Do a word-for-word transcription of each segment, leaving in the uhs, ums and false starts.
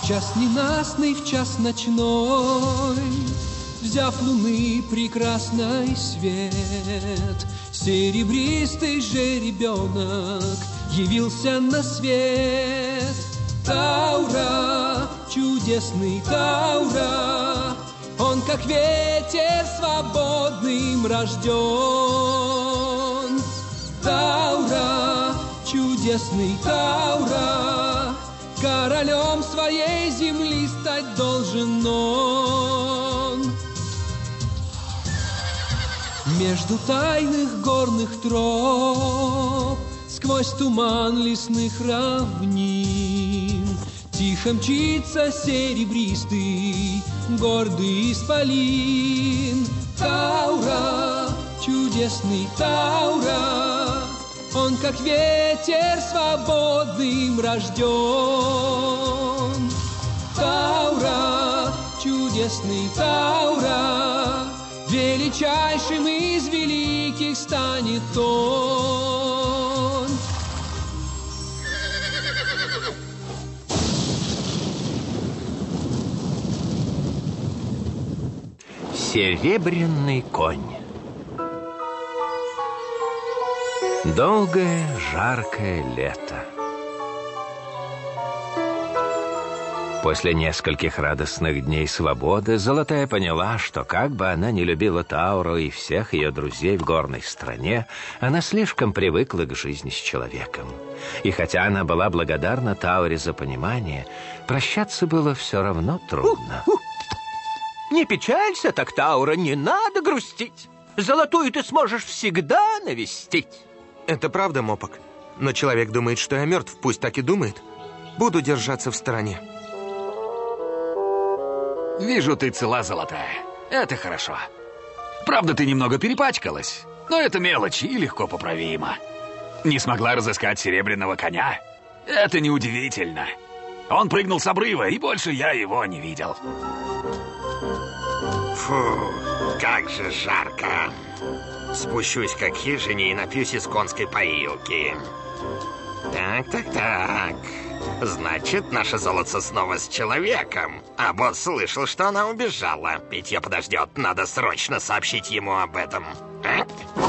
В час ненастный, в час ночной, взяв луны прекрасный свет, серебристый жеребенок явился на свет. Таура, чудесный Таура, он как ветер свободным рожден. Таура, чудесный Таура, королем своей земли стать должен он. Между тайных горных троп, сквозь туман лесных равнин, тихо мчится серебристый, гордый исполин. Таура, чудесный Таура, он как ветер свободным рожден. Таура, чудесный Таура, величайшим из великих станет он. Серебряный конь. Долгое, жаркое лето. После нескольких радостных дней свободы Золотая поняла, что как бы она ни любила Тауру и всех ее друзей в горной стране, она слишком привыкла к жизни с человеком. И хотя она была благодарна Тауре за понимание, прощаться было все равно трудно. У, у. Не печалься так, Таура, не надо грустить. Золотую ты сможешь всегда навестить. Это правда, Мопок. Но человек думает, что я мертв, пусть так и думает. Буду держаться в стороне. Вижу, ты цела, Золотая. Это хорошо. Правда, ты немного перепачкалась, но это мелочь и легко поправимо. Не смогла разыскать серебряного коня? Это неудивительно. Он прыгнул с обрыва, и больше я его не видел. Фу, как же жарко. Спущусь как хижине и напьюсь из конской поилки. Так, так, так. Значит, наше золото снова с человеком. А босс слышал, что она убежала. Питье подождет. Надо срочно сообщить ему об этом. А?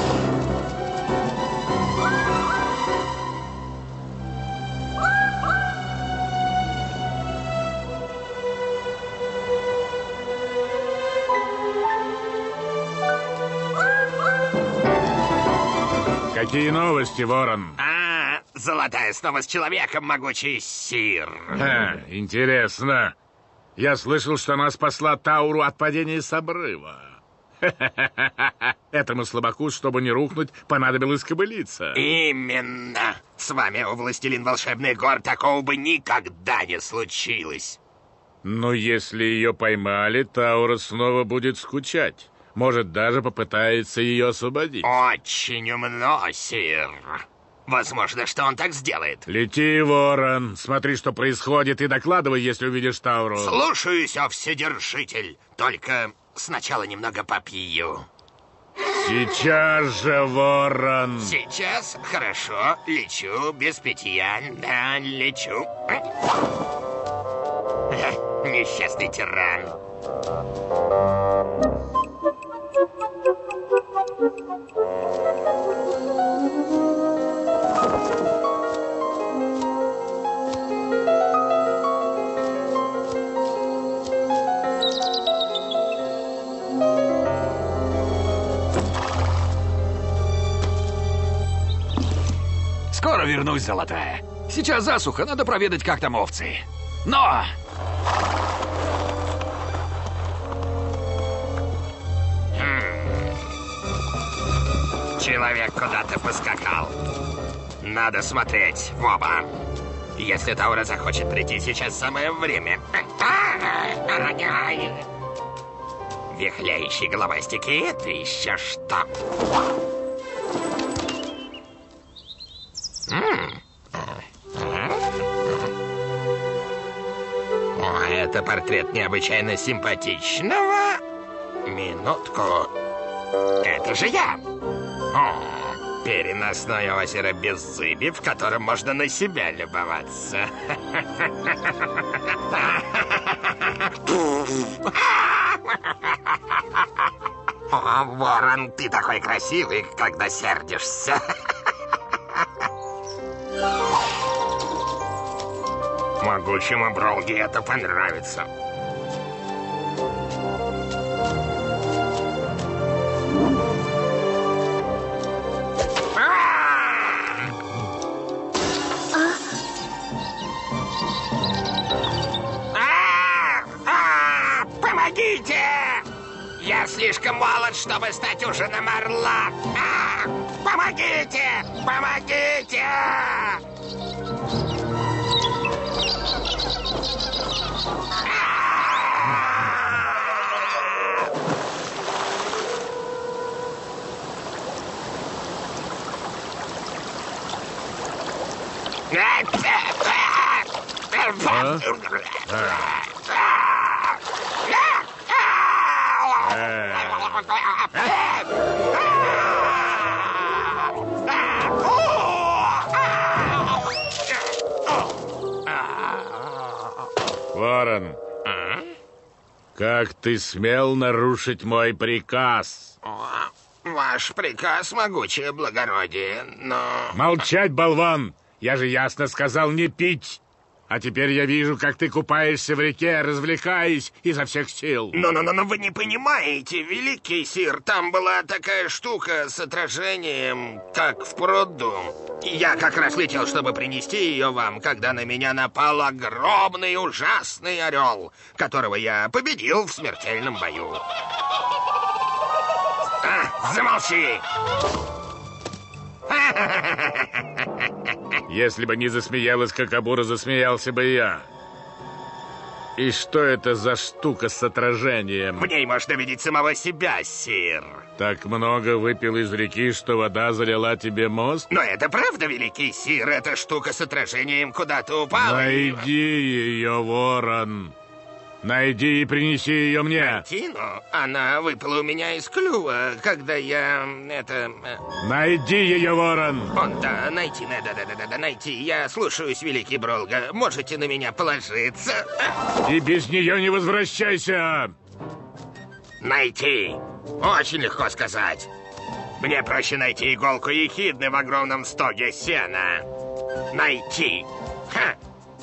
Какие новости, Ворон? А, Золотая снова с человеком, могучий сир. Ха, интересно. Я слышал, что она спасла Тауру от падения с обрыва. Этому слабаку, чтобы не рухнуть, понадобилась кобылица. Именно. С вами, о властелин волшебных гор, такого бы никогда не случилось. Но если ее поймали, Таура снова будет скучать. Может, даже попытается ее освободить. Очень умно, сир. Возможно, что он так сделает. Лети, Ворон. Смотри, что происходит, и докладывай, если увидишь Тауру. Слушаюсь, о вседержитель. Только сначала немного попью. Сейчас же, Ворон. Сейчас? Хорошо. Лечу без питья. Да, лечу. Несчастный тиран. Скоро вернусь, Золотая. Сейчас засуха, надо проведать, как там овцы. Но... Человек куда-то поскакал. Надо смотреть в оба. Если Таура захочет прийти, сейчас самое время. Вихляющие головастики, это еще что? О, это портрет необычайно симпатичного. Минутку. Это же я. О, переносное озеро Беззыби, в котором можно на себя любоваться. О, ворон, ты такой красивый, когда сердишься. Могучему Бролге это понравится. Помогите! Я слишком молод, чтобы стать ужином орла. А! Помогите! Помогите! Ворон, как ты смел нарушить мой приказ? Ваш приказ, могучее благородие, но... Молчать, болван! Я же ясно сказал не пить. А теперь я вижу, как ты купаешься в реке, развлекаясь изо всех сил. Но-но-но, вы не понимаете, великий сир, там была такая штука с отражением, как в пруду. Я как раз летел, чтобы принести ее вам, когда на меня напал огромный ужасный орел, которого я победил в смертельном бою. А, замолчи! Если бы не засмеялась Кокобура, засмеялся бы я. И что это за штука с отражением? В ней можно видеть самого себя, сир. Так много выпил из реки, что вода залила тебе мозг? Но это правда, великий сир. Эта штука с отражением куда-то упала. Найди ее, ворон. Найди и принеси ее мне. Найти? Но она выпала у меня из клюва, когда я... это... Найди ее, ворон. Он, да, найти, да-да-да-да, найти. Я слушаюсь, великий Бролга. Можете на меня положиться. И без нее не возвращайся. Найти. Очень легко сказать. Мне проще найти иголку ехидны в огромном стоге сена. Найти. Ха.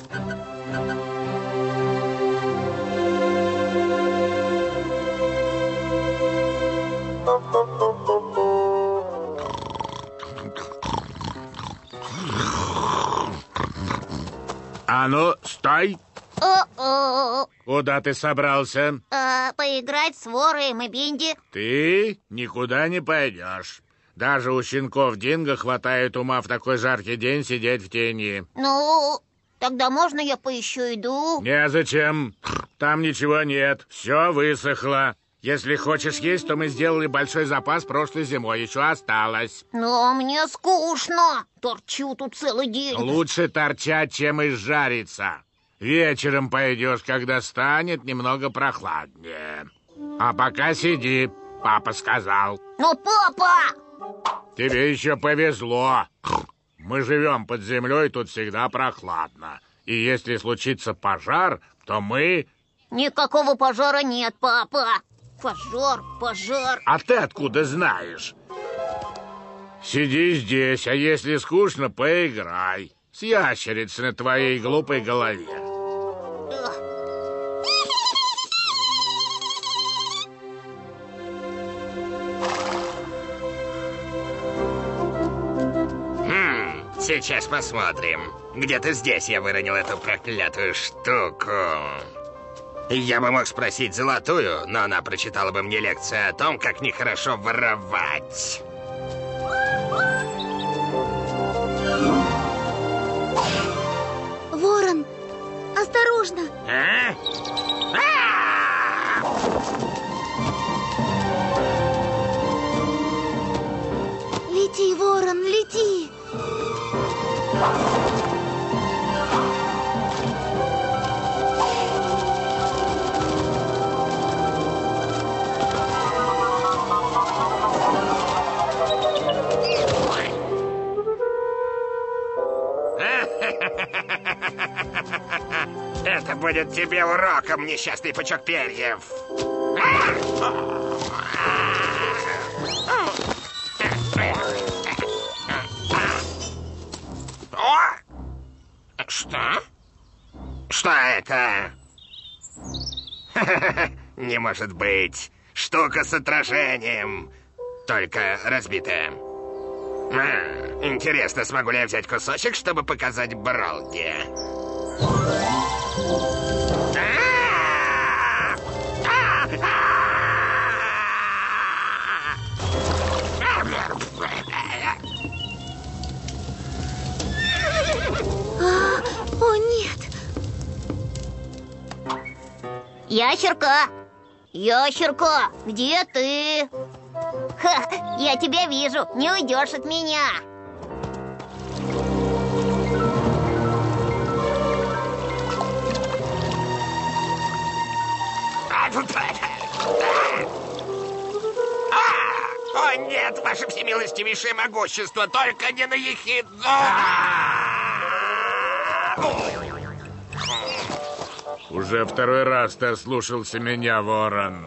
А ну, стой! О-о! Куда ты собрался? А, поиграть с Вором и Бинди. Ты никуда не пойдешь. Даже у щенков Динго хватает ума в такой жаркий день сидеть в тени. Ну, тогда можно я поищу еду? Незачем. Там ничего нет. Все высохло. Если хочешь есть, то мы сделали большой запас прошлой зимой. Еще осталось. Но мне скучно. Торчу тут целый день. Лучше торчать, чем изжариться. Вечером пойдешь, когда станет немного прохладнее. А пока сиди, папа сказал. Но папа! Тебе еще повезло. Мы живем под землей, тут всегда прохладно. И если случится пожар, то мы... Никакого пожара нет, папа. Пожар, пожар. А ты откуда знаешь? Сиди здесь, а если скучно, поиграй. С ящерицей на твоей глупой голове. Хм, сейчас посмотрим. Где-то здесь я выронил эту проклятую штуку. Я бы мог спросить Золотую, но она прочитала бы мне лекцию о том, как нехорошо воровать. Ворон, осторожно! А? А! Лети, ворон, лети! Это будет тебе уроком, несчастный пучок перьев. О! Что? Что это? Не может быть. Штука с отражением. Только разбитая. А, интересно, смогу ли я взять кусочек, чтобы показать Бролди? А, о, нет. Ящерка! Ящерка, где ты? Ха, я тебя вижу, не уйдешь от меня. О, нет, ваше всемилостивейшее могущество, только не на ехидну! Уже второй раз ты ослушался меня, ворон.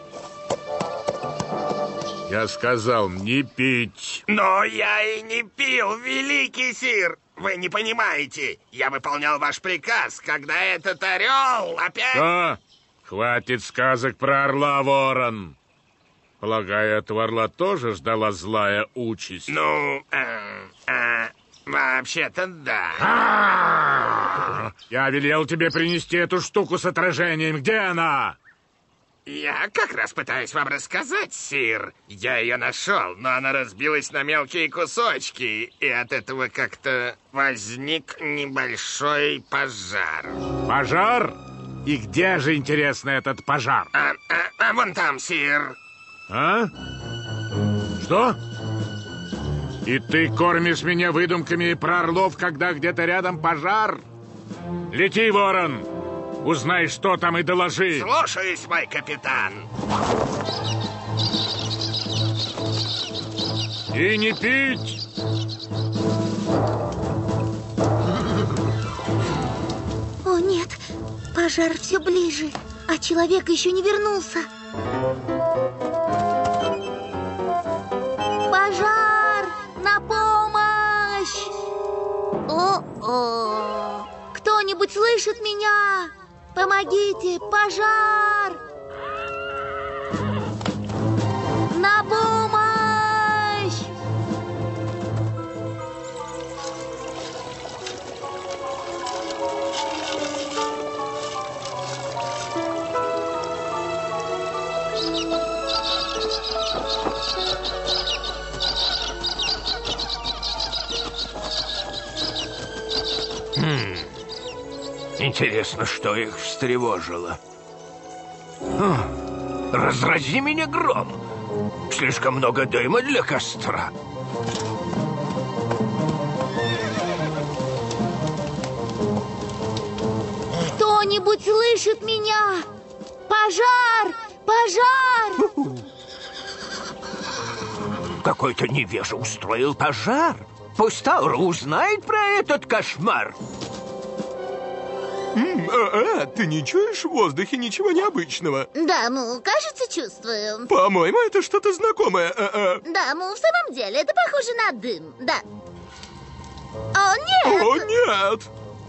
Я сказал не пить. Но я и не пил, великий сир. Вы не понимаете. Я выполнял ваш приказ, когда этот орел опять... Что? Хватит сказок про орла, ворон. Полагаю, этого орла тоже ждала злая участь. Ну, э, э, вообще-то да. А-а-а! Я велел тебе принести эту штуку с отражением. Где она? Я как раз пытаюсь вам рассказать, сир. Я ее нашел, но она разбилась на мелкие кусочки, и от этого как-то возник небольшой пожар. Пожар? И где же, интересно, этот пожар? А, а, а вон там, сир. А? Что? И ты кормишь меня выдумками про орлов, когда где-то рядом пожар? Лети, ворон! Узнай, что там, и доложи. Слушаюсь, мой капитан. И не пить. О, нет, пожар все ближе, а человек еще не вернулся. Пожар! На помощь! О-о! Кто-нибудь слышит меня? Помогите! Пожар! На помощь! Хм. Интересно, что их встревожило. О, разрази меня гром. Слишком много дыма для костра. Кто-нибудь слышит меня? Пожар! Пожар! Какой-то невежа устроил пожар. Пусть Таура узнает про этот кошмар. А, а, ты не чуешь в воздухе ничего необычного? Да, мы, кажется, чувствуем. По-моему, это что-то знакомое. А, а. Да, мы в самом деле, это похоже на дым, да. О, нет! О, нет!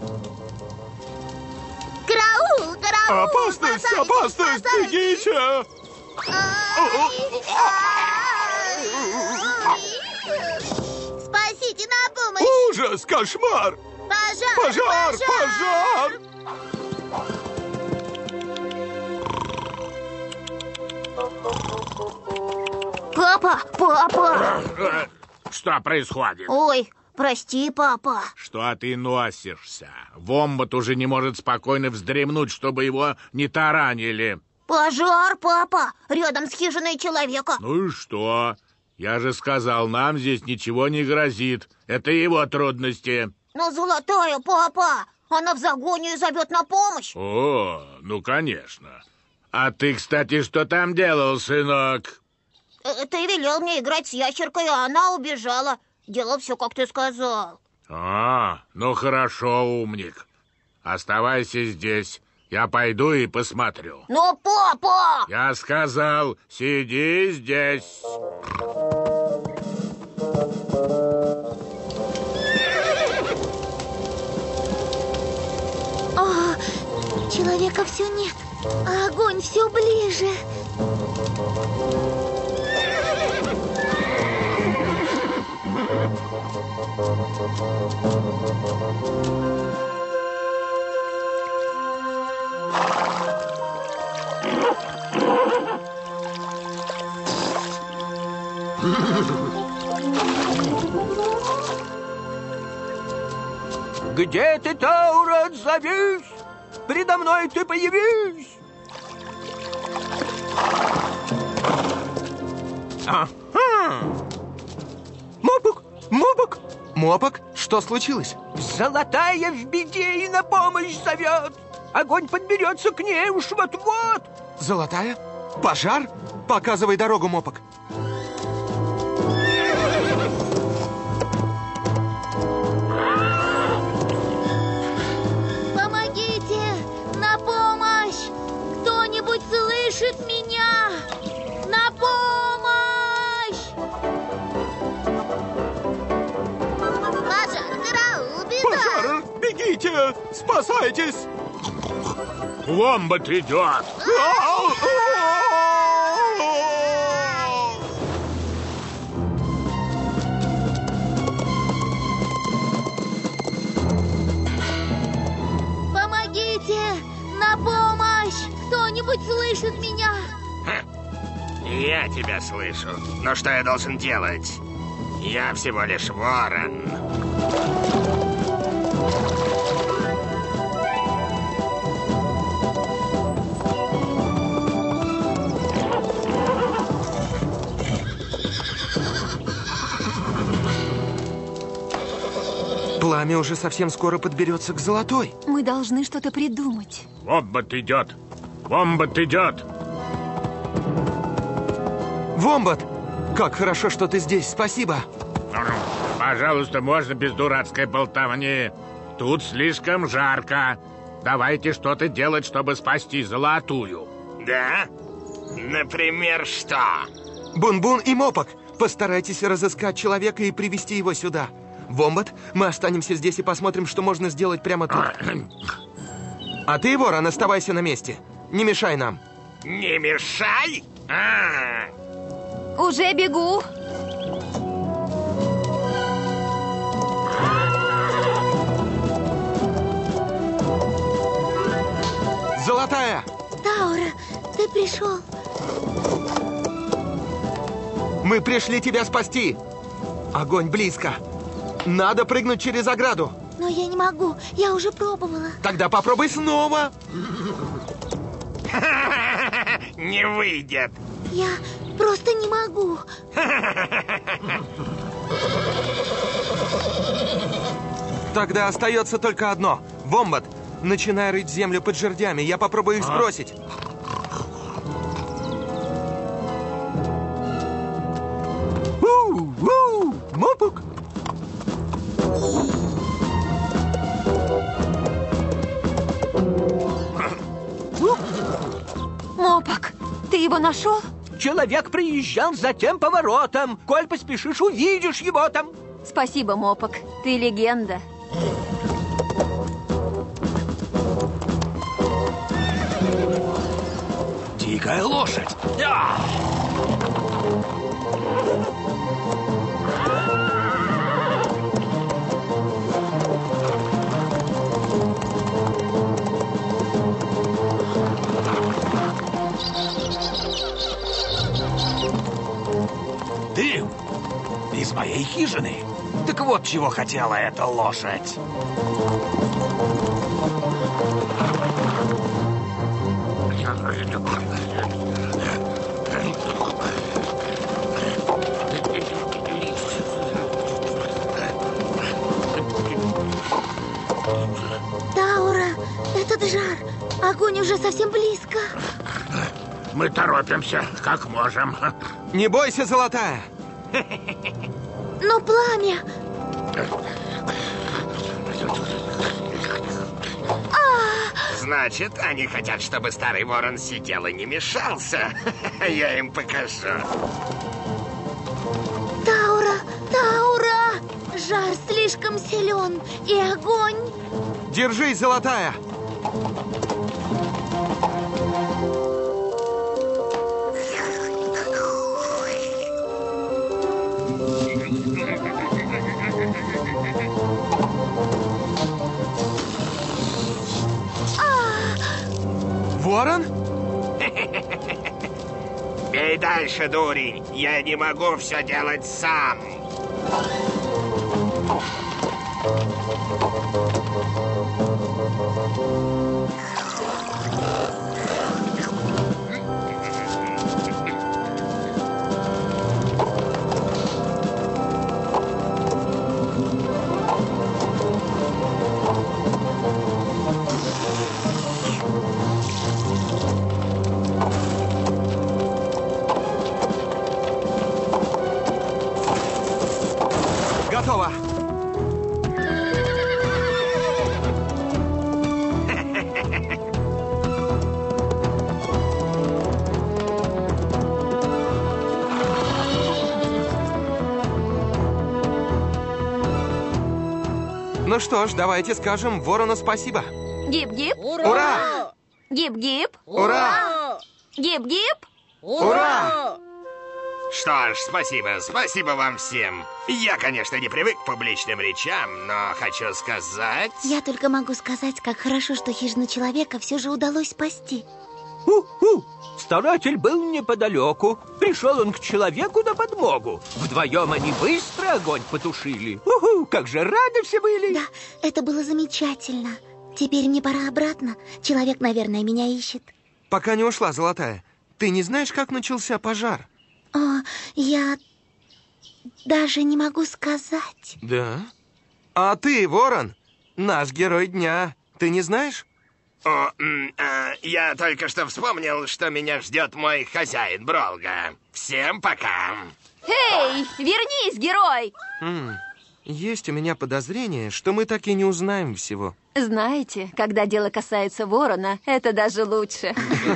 Караул, караул! Опасность, Спасайтесь, опасность, спасайтесь! бегите! Ай, ай. Спасите, на помощь! Ужас, кошмар! Пожар! Пожар, пожар! Папа, папа! Что происходит? Ой, прости, папа. Что ты носишься? Вомбат уже не может спокойно вздремнуть, чтобы его не таранили. Пожар, папа, рядом с хижиной человека. Ну и что? Я же сказал, нам здесь ничего не грозит. Это его трудности. Но золотая, папа, она в загоне и зовет на помощь. О, ну конечно. А ты, кстати, что там делал, сынок? Э, Ты велел мне играть с ящеркой, а она убежала. Делал все, как ты сказал. А, ну хорошо, умник. Оставайся здесь. Я пойду и посмотрю. Но, папа! Я сказал, сиди здесь. О, человека все нет, а огонь все ближе. Где ты, Таура, отзовись? Передо мной ты появись! Ага! Мопок! Мопок! Мопок, что случилось? Золотая в беде и на помощь зовет! Огонь подберется к ней уж вот-вот! Золотая? Пожар? Показывай дорогу, Мопок. Помогите! На помощь! Кто-нибудь слышит меня? На помощь! Пожар, караул, беда! Пожар! Бегите! Спасайтесь! Вомбат идет! Помогите! На помощь! Кто-нибудь слышит меня? Ха. Я тебя слышу. Но что я должен делать? Я всего лишь ворон. Пламя уже совсем скоро подберется к Золотой. Мы должны что-то придумать. Вомбат идет! Вомбат идет! Вомбат! Как хорошо, что ты здесь. Спасибо. Пожалуйста, можно без дурацкой болтовни. Тут слишком жарко. Давайте что-то делать, чтобы спасти Золотую. Да? Например, что? Бун-Бун и Мопок, постарайтесь разыскать человека и привести его сюда. Вомбат, мы останемся здесь и посмотрим, что можно сделать прямо тут. А ты, Ворон, оставайся на месте. Не мешай нам. Не мешай? А-а-а. Уже бегу. Золотая! Таура, ты пришел. Мы пришли тебя спасти. Огонь близко. Надо прыгнуть через ограду. Но я не могу, я уже пробовала. Тогда попробуй снова. Не выйдет. Я просто не могу. Тогда остается только одно. Вомбат, начинай рыть землю под жердями. Я попробую их сбросить. У-у-у! Мопок! Мопок, ты его нашел? Человек приезжал за тем поворотом. Коль поспешишь, увидишь его там. Спасибо, Мопок. Ты легенда. Дикая лошадь. А! Дым из моей хижины. Так вот, чего хотела эта лошадь. Таура, этот жар. Огонь уже совсем близко. Мы торопимся, как можем. Не бойся, Золотая. Но пламя... Значит, они хотят, чтобы старый ворон сидел и не мешался. Я им покажу. Таура, Таура! Жар слишком силен, и огонь... Держись, Золотая! Ворон? Бей дальше, дурень. Я не могу все делать сам. Готово. Ну что ж, давайте скажем ворону спасибо. Гип-гип. Ура! Гип-гип. Ура! Гип-гип. Ура! Что ж, спасибо, спасибо вам всем. Я, конечно, не привык к публичным речам, но хочу сказать... Я только могу сказать, как хорошо, что хижину человека все же удалось спасти. У-у! Старатель был неподалеку. Пришел он к человеку на подмогу. Вдвоем они быстро огонь потушили. У-у! Как же рады все были! Да, это было замечательно. Теперь мне пора обратно. Человек, наверное, меня ищет. Пока не ушла, Золотая, ты не знаешь, как начался пожар? О, я даже не могу сказать. Да? А ты, Ворон, наш герой дня. Ты не знаешь? О, м, а, я только что вспомнил, что меня ждет мой хозяин Бролга. Всем пока. Эй, вернись, герой! М, есть у меня подозрение, что мы так и не узнаем всего. Знаете, когда дело касается ворона, это даже лучше.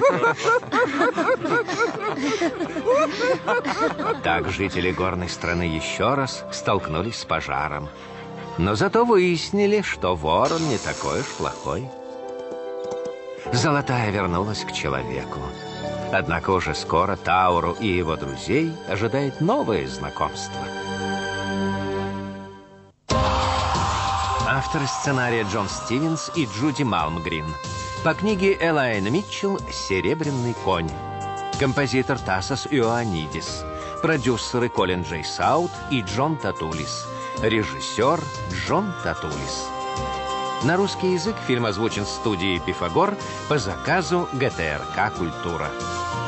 Так жители горной страны еще раз столкнулись с пожаром. Но зато выяснили, что ворон не такой уж плохой. Золотая вернулась к человеку. Однако уже скоро Тауру и его друзей ожидает новое знакомство. Авторы сценария Джон Стивенс и Джуди Малмгрин. По книге Элайна Митчелл «Серебряный конь». Композитор Тасос Иоаннидис. Продюсеры Колин Джей Саут и Джон Татулис. Режиссер Джон Татулис. На русский язык фильм озвучен студией «Пифагор» по заказу гэ тэ эр ка «Культура».